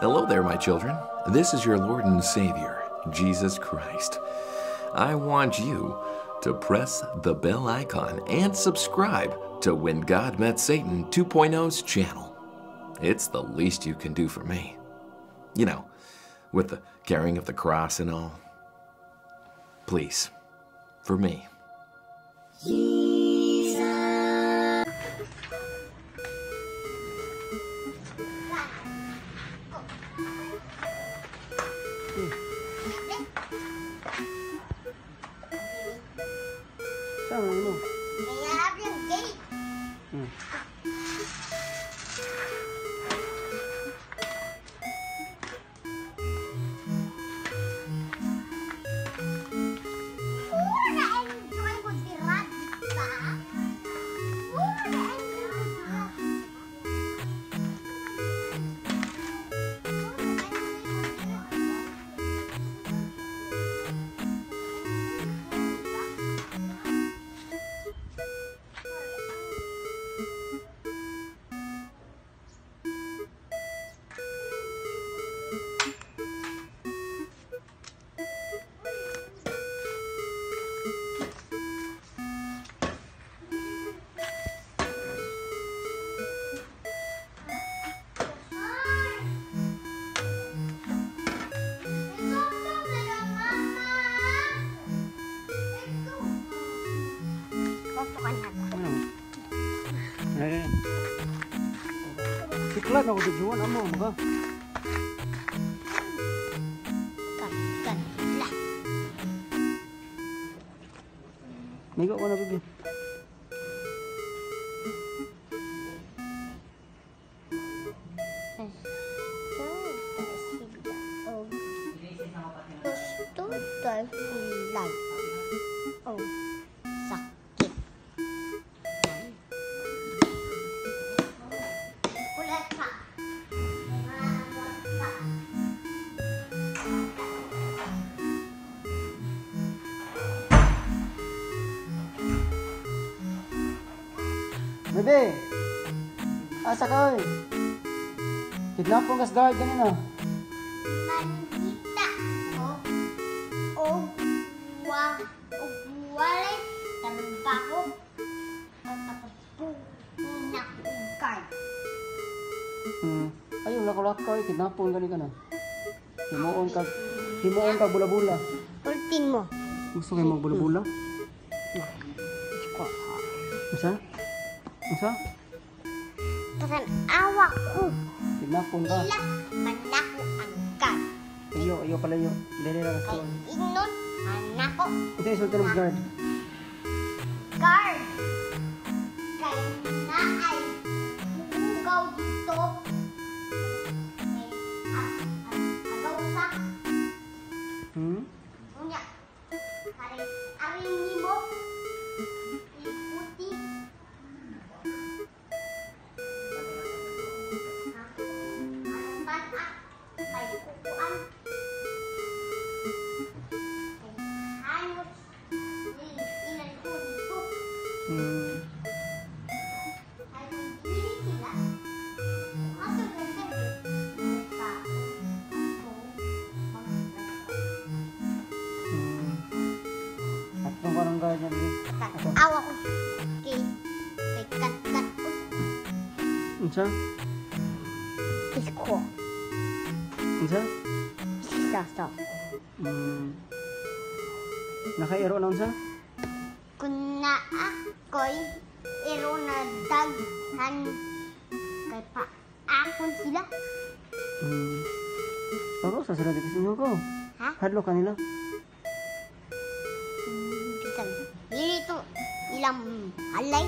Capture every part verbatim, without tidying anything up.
Hello there, my children. This is your Lord and Savior, Jesus Christ. I want you to press the bell icon and subscribe to When God Met Satan two point oh's channel. It's the least you can do for me. You know, with the carrying of the cross and all. Please, for me. Saan mo? Kaya yung gate. Hmm. Mura enjoy ko si Radita. Mura enjoy. Eh. Siklat ako tujuan amo ba? Kan lah. Migo ko na bigi. Gusto terhilang. Oh, sakit. Ulit pa. Bebe. Asa ka oy? Kidnap ko gas guard kanina. Manita. Oh. Oh. Wa. Oh. Wala. Trabaho. Tapos po. Nakugard. Hmm. Ayun lako-lako oy, kidnap ko kanina kana. Himuon ka. Himuon ka bula-bula. Ultin mo. Gusto kayo magbula-bula? Isa? Isa? Tasan awak ko. Kidnap ko ka. Ila. Manako ang guard. Ayo, ayo pala yun. Dali lang Kay ito. Ignon. Manako. Ito yung sultan of guard. Guard. Kay naay. Ugaw dito. Kay ah, ah, agaw sa. Hmm? Unya. Kare aring nimo. Iputi. Anong bata? Kay kukuan. Kay halos. Ilan ko dito. Hmm. Ay, hindi sila. Kaso ganda eh. Ka. Hmm. Tatlong ka ng guard niya. Bebe. Ako. Awa ko. Kay, kay kat-kat ko. Unsa? Isko. Unsa? Saso. Hmm. Nakairo na unsa? Kung na ako'y iro na daghan kay pa akon sila. Hmm. Pero sa sila dito sinyo ko. Ha? Hadlo kanila. Bisan. Dito ilang alay.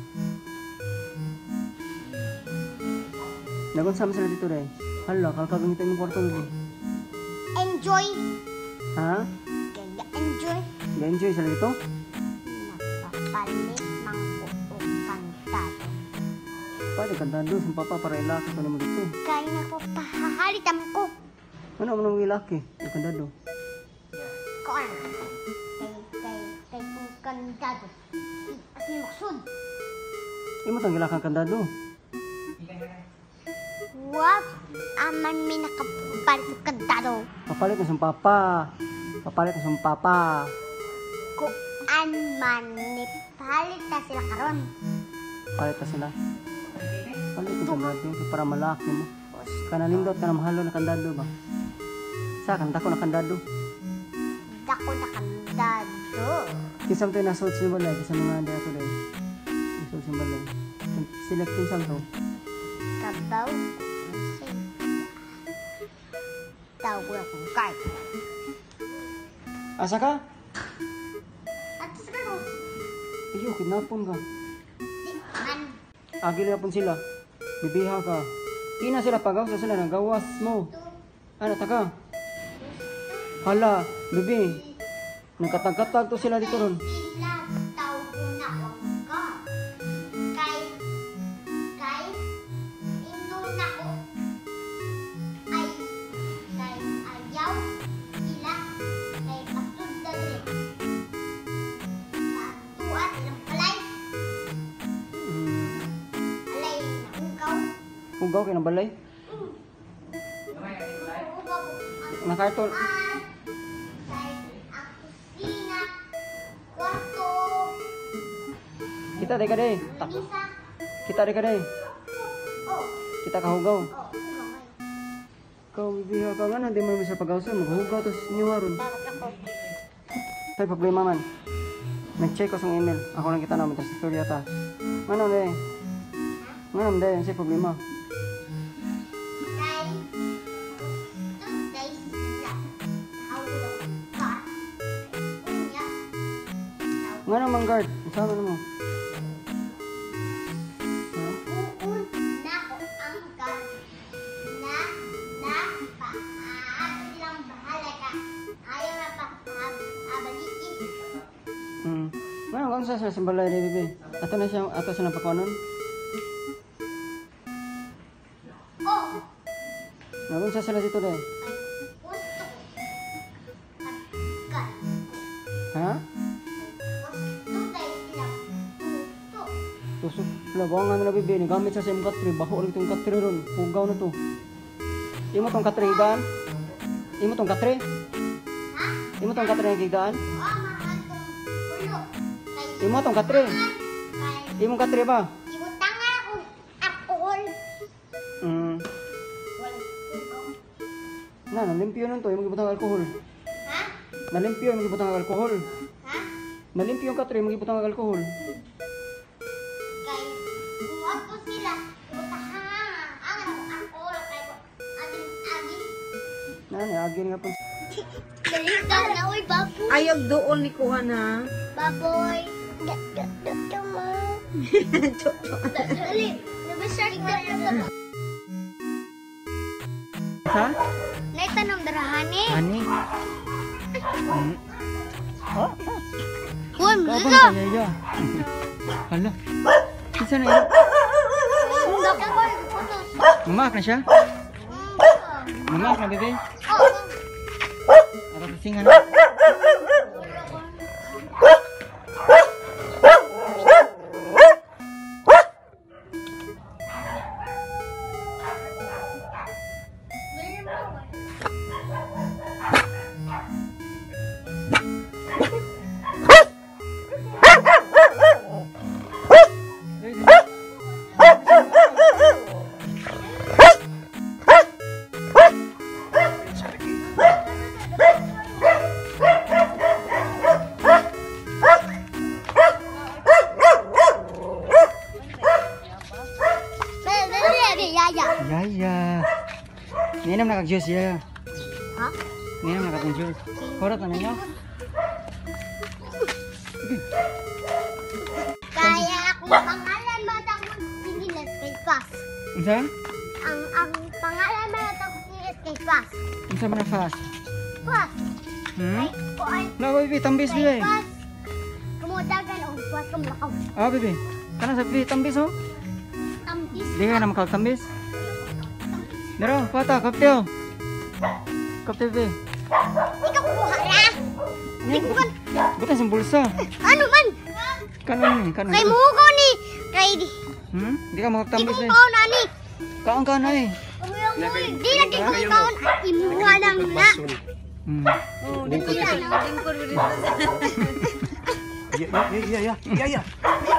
Nagunsam sila dito rin. Hala, kalkabing ito yung kwarto nila. Enjoy. Ha? Kaya enjoy. Na-enjoy sila dito? Napapalit mangko o kantado. Pwede kantando sa papa para ilaki ko naman dito. Kaya na ko pahahalitam ko. Ano mo nang ilaki? Yung kantando. Koan. Kay, kay, kay kung kantado. As ni maksud. Imo tang ilakang kantado. Wag aman may nakapalit sa kandado. Papalit na sa papa. Papalit na sa papa. Kuan man ni palit na sila karon. Palit na sila. Palit na kandado para malaki mo. Kanalindot ka na mahalo na kandado ba? Sa kanta ko na kandado. Dako na kandado. Kisam to na suot sa balay. Kisam mga anda ako dahil. Suot sa balay. Sila kisam to. Kabaw. Tawag akong card. Asa ka? At sa karon. Iyo, kinapon ka. Di man. Agil na pun sila. Bibiha ka. Ina sila pagaw sa sila ng gawas mo. Ano, taka? Hala, bibi. Nagkatag-katag to sila dito ron. Sila tawag na akong card. Kay kay inon ako. Ay kay ayaw sila kay patud dali. Tuat ilang palay. Hmm. Alay na ugaw. Hugaw kayo ng balay. Ugaw ang Nakartol. at kay ang kusina, kwarto, Kita day ka day. Ta- misa. Kita day ka day. Oh, Kita kahugaw. oh, ugaw. Kau bibiha ka nga na. Di mo sa pagaw sa. Maghugaw to sa inyo ron. Bakit ako? Tay problema man. Nag-check ko sa email. Ako lang kita namin. Tapos story ata. Ano day? Ano day? Sa problema. Kay today sila tawag ang car. Unya. Nga naman guard. Sama na mo. Ha? Uun na ko ang car. Na na pa ato silang bahala ka. Ayaw na pa abalikin. Hmm. Nga naman sa sa balay day bibi. Ato na siya. Ato siya napakuanon. Oh, Nga sa sila dito day. ay gusto ko. Pagkat. Ha? Gusto tayo silang gusto. Tusok. Labaw nga na bibi. Nagamit sa same katri. Bako ulit itong katri ron. Hugaw na to. Imo tong katri gaan. Imo tong katri. Ha? Imo tong katri nga gigaan. O ang mga itong ulo. Kay Imo tong katri. kay Imo katri ba? ibutang ako alcohol. Hmm. Walang ugaw. Na, nalimpyo nun to. Imo gibutang alkohol. Ha? Nalimpyo. Imo gibutang alkohol. Ha? Nalimpyo yung katri. Imo gibutang alkohol. Kay kung ako sila, ibutahan ang alcohol kay agin agin. Na, agin nga po. Dalita na uy baboy. Ayog doon ni kuha na. Baboy. Dito mo. Dali. Nabasar ka na. Ha? Naitanong darahani. Ani? Hmm. Huwag Kapan dito. kaya iya? Hala. Isa na iya. Mamak na siya? Mamak na bebe? Ara singa na. Yaya. Ninam na kag-juice ya. Ha? Ninam na kag-juice. Korot na ninyo. Kaya akong pangalan matang singilas kay Fast. Unsa? Ang ang pangalan matang singilas kay Fast. Unsa man na fast? Fast. Hmm? Ay, kuan. Na bibi tambis Kay bibi. Fast. Kumudagan og Fast kumlakaw. Ah bibi. Kana sa bibi tambis oh. Tampis. Di ka na makagtambis. Daro, pata, kapteo. Kapteo bibi. Ikaw kuha ra. Tingkon. Butas yung bulsa. Ano man? Kanon, kanon. Kay mo ko ni. Kay di. Hmm? Di ka Di makagtambis ko eh. ko na ni. Kaon ka na eh. Kumuyong Di lagi ko kaon imuha lang na. Hmm. Oh, dito na. Lingkod mo dito. Ya ya ya ya ya ya.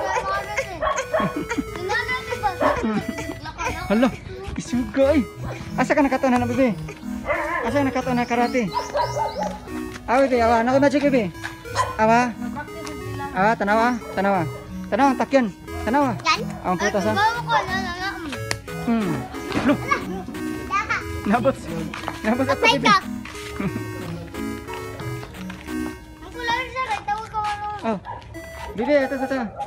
Hala, isugay. Asa ka nakataon na bebe? Asa ka nakataon na karate? Awi be, awa, nako magic bebe. Awa. Awa, tanawa, tanawa. Tanawa, takyan. Tanawa. Yan. Ang putas ha. Bawa ko na na na. Hmm. Lo, Daha. nabot. Nabot ako Patay bebe. ka. Ang kulay sa tawag ko ano. Oh. Bebe, ito, ito, ito.